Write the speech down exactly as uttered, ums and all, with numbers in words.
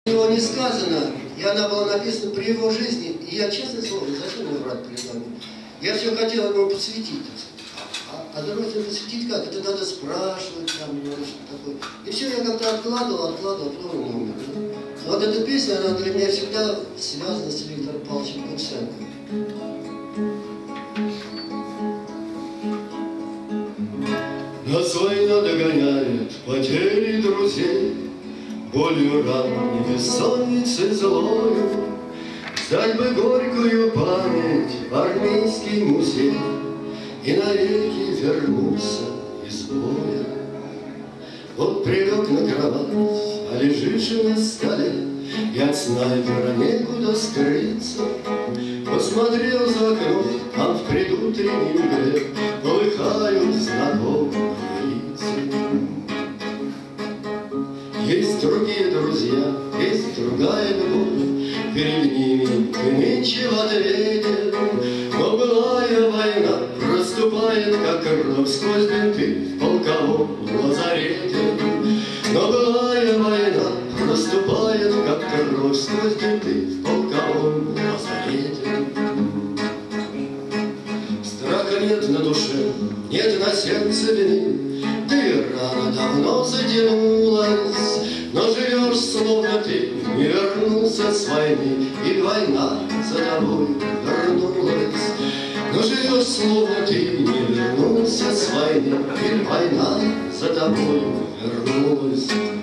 У него не сказано, и она была написана при его жизни, и я, честное слово, зачем мне врать перед вами? Я все хотел ему посвятить. А, а допустим, посвятить как? Это надо спрашивать, там, ну, что такое. И все, я как-то откладывал, откладывал, потом он умер. Но вот эта песня, она для меня всегда связана с Виктором Павловичем Куценко. Нас война догоняет потери друзей, болью ран и бессонницей злою. Взять бы горькую память в армейский музей и навеки вернуться из боя. Вот прилег на кровать, а лежишь на столе, и от снайпера некуда скрыться. Посмотрел за окно, там в предутренней мгле полыхают знакомые лица. Есть другие друзья, есть другая любовь, перед ними и нынче в ответе. Но былая война проступает, как кровь сквозь бинты в полковом лазарете. Но былая война проступает, как кровь сквозь бинты в полковом лазарете. Страха нет на душе, нет на сердце вины, да и рана давно затянулась. Но живешь, словно ты не вернулся с войны, и война за тобой вернулась. Но живешь, словно ты не вернулся с войны, и война за тобой вернулась.